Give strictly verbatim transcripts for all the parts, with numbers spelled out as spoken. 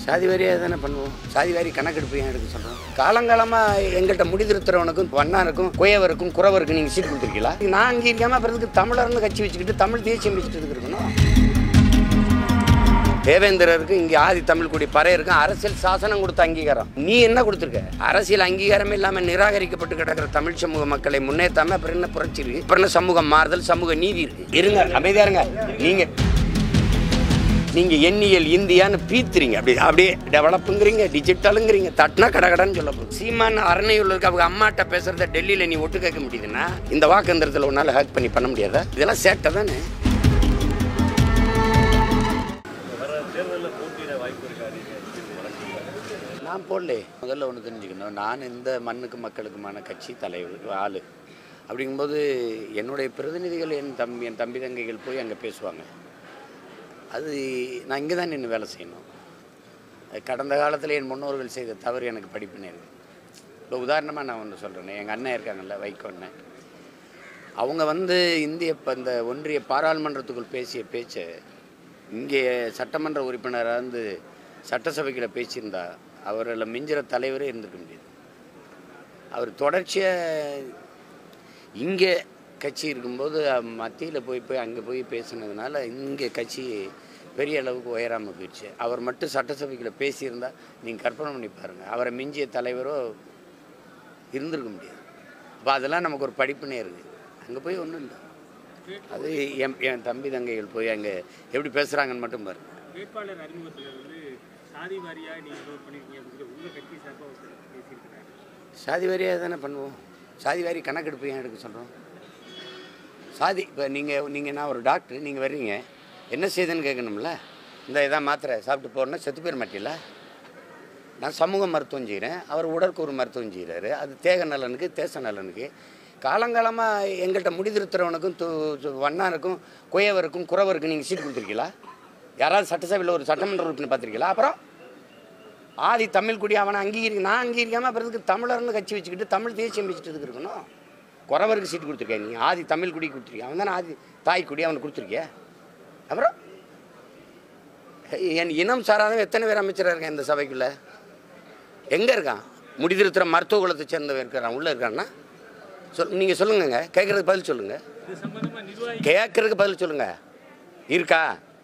சாதி வாரியாக தானே பண்ணுவோம். சாதி வாரி கணக்கெடுப்பு ஏன் எடுக்க சொல்கிறோம்? காலங்காலமாக எங்கள்கிட்ட முடிதிருத்துறவனுக்கும் வண்ணாருக்கும் குயவருக்கும் குறவருக்கும் நீங்கள் சீட் கொடுத்துருக்கீங்களா? நான் அங்கே இருக்காமல் அப்புறத்துக்கு தமிழர்னு கட்சி வச்சுக்கிட்டு தமிழ் தேசியம் வச்சுட்டு இருக்கணும். தேவேந்திரருக்கு இங்கே ஆதி தமிழ் குடி பறையருக்கும் அரசியல் சாசனம் கொடுத்த அங்கீகாரம். நீ என்ன கொடுத்துருக்க? அரசியல் அங்கீகாரமே இல்லாமல் நிராகரிக்கப்பட்டு கிடக்கிற தமிழ் சமூக மக்களை முன்னேற்றாம அப்புறம் என்ன புரட்சி இருக்கு? அப்புறம் என்ன சமூக மாறுதல், சமூக நீதி இருக்கு? இருங்க, அமைதியா இருங்க. நீங்க நீங்க எண்ணியல் இந்தியான்னு பீத்துறீங்க, அப்படி அப்படியே டெவலப்புங்கிறீங்க, டிஜிட்டலுங்கிறீங்க, தட்டினா கடகடன்னு சொல்ல போகுது. சீமான் அரணையூர்ல இருக்க அவங்க அம்மாட்ட பேசுறத டெல்லியில நீ ஒட்டு கேட்க முடியுதுன்னா இந்த வாக்கந்திரத்தில் ஒரு நாள் ஹேக் பண்ணி பண்ண முடியாதா? இதெல்லாம் சேட்டை தானே. நான் போடலே. முதல்ல ஒன்று தெரிஞ்சுக்கணும், நான் இந்த மண்ணுக்கு மக்களுக்குமான கட்சி தலைவர் ஆளு. அப்படிங்கும்போது என்னுடைய பிரதிநிதிகள் என் தம்பி என் தம்பி தங்கைகள் போய் அங்கே பேசுவாங்க. அது நான் இங்கே தான் நின்று வேலை செய்யணும். கடந்த காலத்தில் என் முன்னோர்கள் செய்த தவறு எனக்கு படிப்பினே இருக்குது. இப்போ உதாரணமாக நான் ஒன்று சொல்கிறேன். எங்கள் அண்ணன் இருக்காங்கல்ல, வைகோ அண்ணன், அவங்க வந்து இந்திய இப்போ இந்த ஒன்றிய பாராளுமன்றத்துக்குள் பேசிய பேச்சை இங்கே சட்டமன்ற உறுப்பினராக இருந்து சட்டசபைக்குள்ள பேசியிருந்தா அவரில் மிஞ்சிற தலைவரே இருந்திருக்க முடியாது. அவர் தொடர்ச்சியாக இங்கே கட்சி இருக்கும்போது மத்தியில் போய் போய் அங்கே போய் பேசினதுனால இங்கே கட்சி பெரிய அளவுக்கு உயராமல் போயிடுச்சு. அவர் மட்டும் சட்டசபைக்குள்ள பேசியிருந்தால் நீங்கள் கற்பனை பண்ணி பாருங்கள், அவரை மிஞ்சிய தலைவரோ இருந்திருக்க முடியாது. அப்போ அதெல்லாம் நமக்கு ஒரு படிப்புனே இருக்குது. அங்கே போய் ஒன்றும் இல்லை. அது என் என் தம்பி தங்கைகள் போய் அங்கே எப்படி பேசுகிறாங்கன்னு மட்டும் பாருங்க. வேட்பாளர் அறிமுகத்தில் வந்து சாதி வாரியாக நீங்கள் பண்ணிருக்கீங்க அப்படின்னு உங்கள் கட்சி சார்பாக பேசியிருக்கிறாங்க. சாதி வாரியாக தானே பண்ணுவோம். சாதி வாரி கணக்கெடுப்பு ஏன் எடுக்க சொல்கிறோம்? சாதி இப்போ நீங்கள் நீங்கள் நான் ஒரு டாக்டர், நீங்கள் வர்றீங்க, என்ன செய்யுதுன்னு கேட்கணும்ல. இந்த இதான் மாத்திரை சாப்பிட்டு போகிறேன்னா செத்து போயிட மாட்டில்ல. நான் சமூக மருத்துவம் செய்கிறேன், அவர் உடற்கூறு மருத்துவம் செய்கிறாரு. அது தேக நலனுக்கு தேச நலனுக்கு. காலங்காலமாக எங்கள்கிட்ட முடிதிருத்துறவனுக்கும் து வண்ணாருக்கும் குயவருக்கும் குறவருக்கும் நீங்கள் சீட் கொடுத்துருக்கீங்களா? யாராவது சட்டசபையில் ஒரு சட்டமன்ற உறுப்பினர் பார்த்துருக்கீங்களா? அப்புறம் ஆதி தமிழ் குடி அவனை அங்கீகரிக்க நான் அங்கீகரிக்காமல் அப்புறத்துக்கு தமிழர்னு கட்சி வச்சுக்கிட்டு தமிழ் தேசியம் வச்சுட்டு இருக்கணும். குறவருக்கு சீட்டு கொடுத்துருக்கேன், நீ ஆதி தமிழ் குடி கொடுத்துருக்கேன், அவன் தானே ஆதி தாய் குடி, அவனுக்கு கொடுத்துருக்கிய. அப்புறம் என் இனம் சாராதவன் எத்தனை பேர் அமைச்சராக இருக்கேன் இந்த சபைக்குள்ள? எங்கே இருக்கான்? முடிதிருத்துற மருத்துவ குலத்தை சேர்ந்தவன் இருக்கிறான், உள்ளே இருக்கான்னா சொல். நீங்கள் சொல்லுங்கங்க, கேட்குறதுக்கு பதில் சொல்லுங்கள். கேட்குறதுக்கு பதில் சொல்லுங்கள். இருக்கா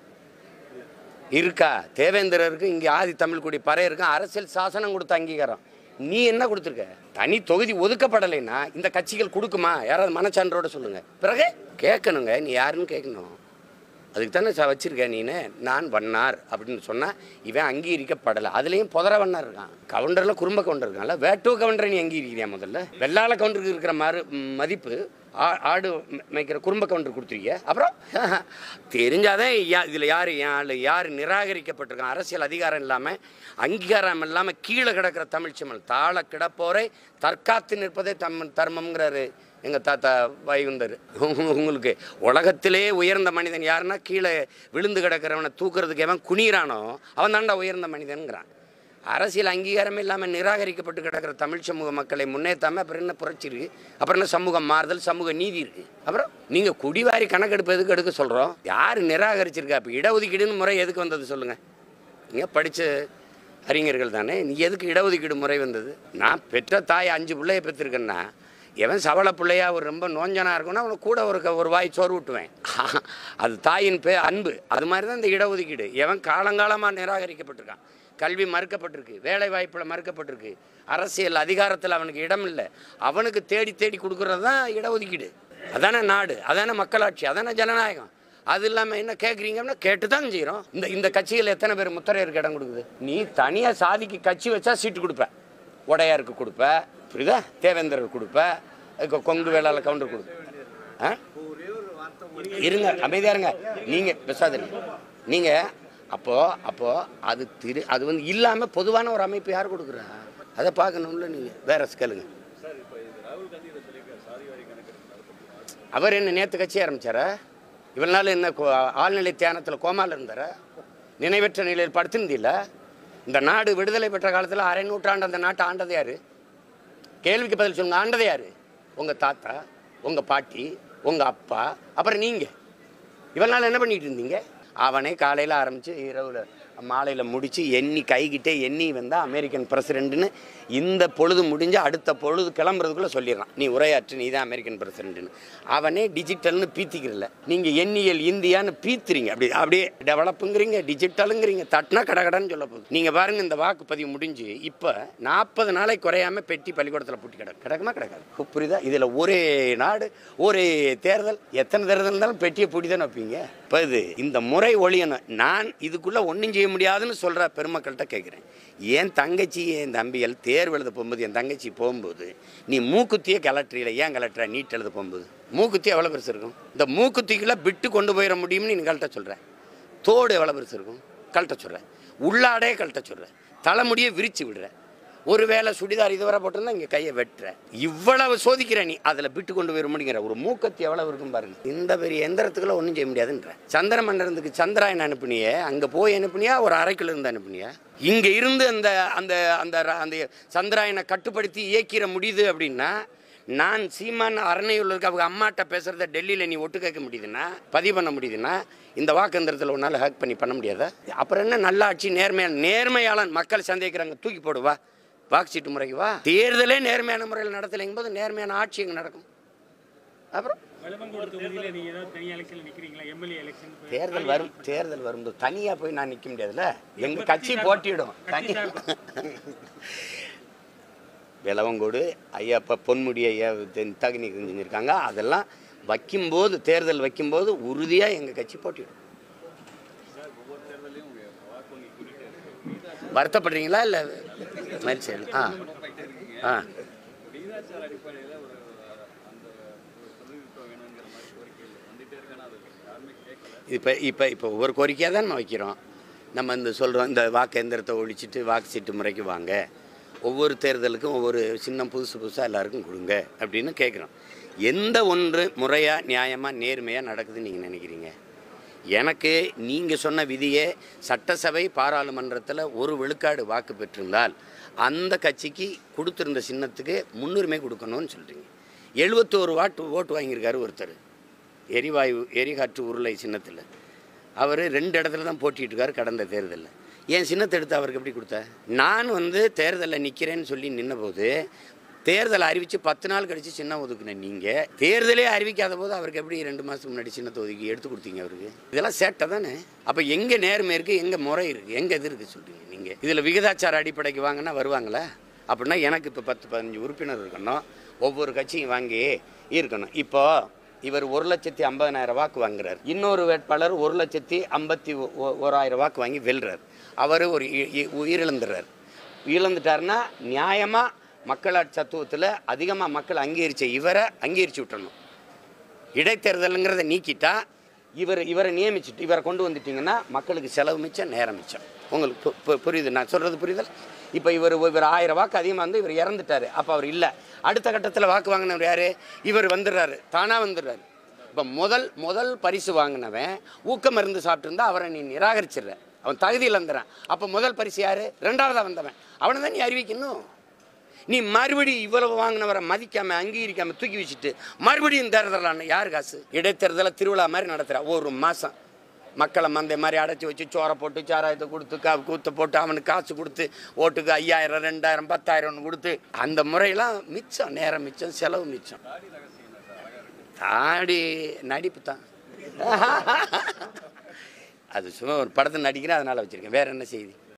இருக்கா தேவேந்திரருக்கு இங்கே ஆதி தமிழ் குடி பறையருக்கும் அரசியல் சாசனம் கொடுத்த அங்கீகாரம். நீ என்ன கொடுத்துருக்க? தனி தொகுதி ஒதுக்கப்படலைன்னா இந்த கட்சிகள் கொடுக்குமா? யாராவது மனச்சான்றோட சொல்லுங்கள். பிறகு கேட்கணுங்க, நீ யாருன்னு கேட்கணும். அதுக்கு தானே ச வச்சுருக்கேன். நீனு நான் வண்ணார் அப்படின்னு சொன்னால் இவன் அங்கீகரிக்கப்படலை. அதுலேயும் புதர வண்ணார் இருக்கான். கவுண்டரில் குறும்ப கவுண்டர் இருக்கான்ல, வேட்டுவ கவுண்டரை நீ அங்கீகரிக்கிறியா? முதல்ல வெள்ளாள கவுண்டருக்கு இருக்கிற மறு மதிப்பு ஆ ஆடு மேய்க்கிற குறும்ப கவுண்டர் கொடுத்துருக்கிய. அப்புறம் தெரிஞ்சாதான் யா இதில் யார் யார் யார் நிராகரிக்கப்பட்டிருக்கான். அரசியல் அதிகாரம் இல்லாமல் அங்கீகாரம் இல்லாமல் கீழே கிடக்கிற தமிழ் சமல் தாழ கிடப்போரை தற்காத்து நிற்பதே தம் தர்மம்ங்கிறாரு எங்கள் தாத்தா வைகுந்தர். உங்களுக்கு உலகத்திலே உயர்ந்த மனிதன் யாருன்னா கீழே விழுந்து கிடக்கிறவனை தூக்குறதுக்கு எவன் குனிறானோ அவன் தாண்டா உயர்ந்த மனிதன்கிறான். அரசியல் அங்கீகாரமே இல்லாமல் நிராகரிக்கப்பட்டு கிடக்கிற தமிழ் சமூக மக்களை முன்னேற்றாமல் அப்புறம் என்ன புரட்சி இருக்குது? அப்புறம் என்ன சமூக மாறுதல், சமூக நீதி இருக்குது? அப்புறம் நீங்கள் குடிவாரி கணக்கெடுப்பு எதுக்கு எடுக்க சொல்கிறோம்? யார் நிராகரிச்சிருக்கா? இப்போ இடஒதுக்கீடுன்னு முறை எதுக்கு வந்தது சொல்லுங்கள்? நீங்கள் படித்த அறிஞர்கள் தானே. நீ எதுக்கு இடஒதுக்கீடு முறை வந்தது? நான் பெற்ற தாய் அஞ்சு பிள்ளைய பெற்றிருக்கேன்னா எவன் சவள பிள்ளையா ஒரு ரொம்ப நோஞ்சனாக இருக்குன்னா அவனுக்கு கூட ஒரு ஒரு வாய் சோறு விட்டுவேன். அது தாயின் பே அன்பு. அது மாதிரி தான் இந்த இடஒதுக்கீடு. எவன் காலங்காலமாக நிராகரிக்கப்பட்டிருக்கான், கல்வி மறுக்கப்பட்டிருக்கு, வேலை வாய்ப்பில் மறுக்கப்பட்டிருக்கு, அரசியல் அதிகாரத்தில் அவனுக்கு இடம் இல்லை, அவனுக்கு தேடி தேடி கொடுக்குறது தான் இடஒதுக்கீடு. அதானே நாடு, அதானே மக்களாட்சி, அதானே ஜனநாயகம். அது இல்லாமல் என்ன கேட்குறீங்கன்னா கேட்டு தான் செய்கிறோம். இந்த இந்த கட்சிகள் எத்தனை பேர் முத்திரையருக்கு இடம் கொடுக்குது? நீ தனியாக சாதிக்கு கட்சி வச்சா சீட்டு கொடுப்ப, உடையாருக்கு கொடுப்ப, புரியுதா? தேவேந்திரர் கொடுப்ப, கொங்கு வேளாள கவுண்டர் கொடுப்ப. ஆ இருங்க, அமைதியாக இருங்க. நீங்கள் பேசாதீங்க. நீங்கள் அப்போது அப்போது அது திரு அது வந்து இல்லாமல் பொதுவான ஒரு அமைப்பு யார் கொடுக்குறா? அதை பார்க்கணும்ல. நீங்கள் வேற கேளுங்க. அவர் என்ன நேற்று கட்சி ஆரம்பித்தாரா? இவ்வளோ நாள் என்ன ஆழ்நிலை தியானத்தில் கோமாவில் இருந்தாரா? நினைவற்ற நிலையில் படுத்திருந்தில்ல? இந்த நாடு விடுதலை பெற்ற காலத்தில் அரை நூற்றாண்டு அந்த நாட்டை ஆண்டது யார்? கேள்விக்கு பதில் சொல்லுங்க. ஆண்டது யார்? உங்கள் தாத்தா, உங்கள் பாட்டி, உங்கள் அப்பா, அப்புறம் நீங்கள். இவ்வளோ நாள் என்ன பண்ணிகிட்டு இருந்தீங்க? அவனே காலையில் ஆரம்பித்து இரவில் மாலையில் முடித்து எண்ணி கைகிட்டே எண்ணி வந்தால் அமெரிக்கன் பிரசிடென்ட்னு இந்த பொழுது முடிஞ்சு அடுத்த பொழுது கிளம்புறதுக்குள்ளே சொல்லிடுறான், நீ உரையாற்று, நீ தான் அமெரிக்கன் பிரசிடென்ட்னு. அவனே டிஜிட்டல்னு பீத்திக்கிறல, நீங்கள் எண்ணியல் இந்தியான்னு பீத்துறீங்க. அப்படி அப்படியே டெவலப்புங்கிறீங்க, டிஜிட்டலுங்கிறீங்க, தட்டினா கடகடன்னு சொல்ல போகுது. நீங்கள் பாருங்கள், இந்த வாக்குப்பதிவு முடிஞ்சு இப்போ நாற்பது நாளை குறையாமல் பெட்டி பள்ளிக்கூடத்தில் பூட்டி கிடக்கு. கிடக்குமா கிடக்காது? புரியுதா? இதில் ஒரே நாடு ஒரே தேர்தல், எத்தனை தேர்தல் இருந்தாலும் பெட்டியை பூட்டி தானே வைப்பீங்க. இப்போ இது இந்த முறை ஒழியணும். நான் இதுக்குள்ளே ஒன்றும் செய்ய முடியாதுன்னு சொல்கிற பெருமக்கள்கிட்ட கேட்குறேன், என் தங்கச்சி என் தம்பிகள் தேர்வு எழுத போகும்போது, என் தங்கச்சி போகும்போது நீ மூக்குத்தியே கலட்டுறீல, ஏன் கலட்டுற? நீட் எழுத போகும்போது மூக்குத்தி எவ்வளோ பெருசு இருக்கும்? இந்த மூக்குத்திக்குள்ளே விட்டு கொண்டு போயிட முடியும்னு நீ கழட்ட சொல்கிறேன். தோடு எவ்வளோ பெருசு இருக்கும்? கழட்ட சொல்கிறேன். உள்ளாடே கழட்ட சொல்கிறேன். தலைமுடியை விரித்து விடுறேன். ஒரு வேளை சுடிதார் இதுவரை போட்டிருந்தா இங்கே கையை வெட்டுற. இவ்வளவு சோதிக்கிற நீ, அதில் விட்டு கொண்டு போயிட முடியுங்கிற. ஒரு மூக்கத்தி எவ்வளவு இருக்கும் பாருங்க. இந்த பெரிய எந்திரத்துக்குள்ள ஒன்றும் செய்ய முடியாதுன்ற. சந்திர மண்டலத்துக்கு சந்திராயன் அனுப்புனியே, அங்கே போய் அனுப்புனியா ஒரு அரைக்குள்ள இருந்து அனுப்புனியா? இங்கே இருந்து அந்த அந்த அந்த அந்த சந்திராயனை கட்டுப்படுத்தி இயக்கிற முடியுது அப்படின்னா, நான் சீமான் அரணையூரில் இருக்க அவங்க அம்மாட்ட பேசுகிறத டெல்லியில் நீ ஒட்டு கேட்க முடியுதுன்னா, பதிவு பண்ண முடியுதுன்னா, இந்த வாக்கந்திரத்தில் ஒரு நாள் ஹேக் பண்ணி பண்ண முடியாதா? அப்புறம் என்ன நல்லாட்சி, நேர்மையான நேர்மையாளன் மக்கள் சந்தேகிக்கிறாங்க, தூக்கி போடுவா வாக்கு சீட்டு முறைக்கு வா. தேர்தலே நேர்மையான முறையில் நடத்தலைங்கும் போது நேர்மையான ஆட்சி எங்கே நடக்கும்? அப்புறம் தேர்தல் வரும், தேர்தல் வரும்போது தனியாக போய் நான் நிற்க முடியாதுல்ல, எங்கள் கட்சி போட்டியிடும். தனியாக விளவங்கோடு ஐயா இப்போ பொன்முடி ஐயா தகுதி செஞ்சுருக்காங்க. அதெல்லாம் வைக்கும்போது, தேர்தல் வைக்கும்போது உறுதியாக எங்கள் கட்சி போட்டிவிடும். வருத்தப்படுறீங்களா இல்லை மகிழ்ச்சி? ஆ ஆ இப்போ இப்போ இப்போ ஒவ்வொரு கோரிக்கையாக தான் நம்ம வைக்கிறோம். நம்ம இந்த சொல்கிறோம், இந்த வாக்கு எந்திரத்தை ஒழிச்சிட்டு வாக்கு சீட்டு முறைக்கு வாங்க, ஒவ்வொரு தேர்தலுக்கும் ஒவ்வொரு சின்னம் புதுசு புதுசாக எல்லாருக்கும் கொடுங்க அப்படின்னு கேட்குறோம். எந்த ஒன்று முறையாக நியாயமாக நேர்மையாக நடக்குதுன்னு நீங்கள் நினைக்கிறீங்க? எனக்கு நீங்கள் சொன்ன விதியே சட்டசபை பாராளுமன்றத்தில் ஒரு விழுக்காடு வாக்கு பெற்றிருந்தால் அந்த கட்சிக்கு கொடுத்துருந்த சின்னத்துக்கு முன்னுரிமை கொடுக்கணும்னு சொல்கிறீங்க. எழுபத்தோரு வாட்டு ஓட்டு வாங்கியிருக்காரு ஒருத்தர், எரிவாயு எரிகாற்று உருளை சின்னத்தில். அவர் ரெண்டு இடத்துல தான் போட்டிட்டு இருக்காரு கடந்த தேர்தலில். என் சின்னத்தை எடுத்து அவருக்கு எப்படி கொடுத்த? நான் வந்து தேர்தலில் நிற்கிறேன்னு சொல்லி நின்ன போது, தேர்தலை அறிவித்து பத்து நாள் கழித்து சின்னம் ஒதுக்குனேன். நீங்கள் தேர்தலே அறிவிக்காத போது அவருக்கு எப்படி ரெண்டு மாதத்துக்கு முன்னாடி சின்னத்தை ஒதுக்கி எடுத்து கொடுத்தீங்க அவருக்கு? இதெல்லாம் சேட்டை தானே. அப்போ எங்கே நேர்மை இருக்குது, எங்கே முறை இருக்குது, எங்கே இது இருக்குது சொல்கிறீங்க நீங்கள்? இதில் விகிதாச்சார அடிப்படைக்கு வாங்கினா வருவாங்களா? அப்படின்னா எனக்கு இப்போ பத்து பதினஞ்சு உறுப்பினர் இருக்கணும், ஒவ்வொரு கட்சியும் வாங்கி இருக்கணும். இப்போது இவர் ஒரு லட்சத்தி ஐம்பதனாயிரம் வாக்கு வாங்குறார், இன்னொரு வேட்பாளர் ஒரு லட்சத்தி ஐம்பத்தி ஓராயிரம் வாக்கு வாங்கி வெல்றார். அவர் ஒரு உயிரிழந்துடுறார். இழந்துட்டாருன்னா நியாயமாக மக்களாட்சி தத்துவத்தில் அதிகமாக மக்கள் அங்கீகரித்த இவரை அங்கீகரித்து விட்டுறணும். இடைத்தேர்தலுங்கிறத நீக்கிட்டா இவர் இவரை நியமிச்சுட்டு இவரை கொண்டு வந்துட்டிங்கன்னா மக்களுக்கு செலவு மிச்சம், நேரம் மிச்சம். உங்களுக்கு புரியுது நான் சொல்கிறது? புரியுதல்? இப்போ இவர் இவர் ஆயிரம் வாக்கு அதிகமாக வந்து இவர் இறந்துட்டார், அப்போ அவர் இல்லை. அடுத்த கட்டத்தில் வாக்கு வாங்கினவர் யார்? இவர் வந்துடுறாரு, தானாக வந்துடுறாரு. இப்போ முதல் முதல் பரிசு வாங்கினவன் ஊக்க மருந்து சாப்பிட்டுருந்தா அவரை நீ நிராகரிச்சிடுற, அவன் தகுதியில் வந்துடுறான். அப்போ முதல் பரிசு யார்? ரெண்டாவதாக வந்தவன், அவனை தான் நீ அறிவிக்கணும். நீ மறுபடியும் இவ்வளவு வாங்கினவரை மதிக்காமல் அங்கீகரிக்காமல் தூக்கி வச்சுட்டு மறுபடியும் தேர்தலான யார் காசு? இடைத்தேர்தலை திருவிழா மாதிரி நடத்துகிறா. ஒரு மாதம் மக்களை மந்தை மாதிரி அடைச்சி வச்சு சோறை போட்டு சாராயத்தை கொடுத்து கா கூத்த போட்டு அவனுக்கு காசு கொடுத்து ஓட்டுக்கு ஐயாயிரம் ரெண்டாயிரம் பத்தாயிரம்னு கொடுத்து அந்த முறையெல்லாம் மிச்சம், நேரம் மிச்சம், செலவு மிச்சம். தாடி நடிப்பு தான் அது சும்மா ஒரு படத்தை நடிக்கிறேன், அதனால் வச்சுருக்கேன். வேறு என்ன செய்தி?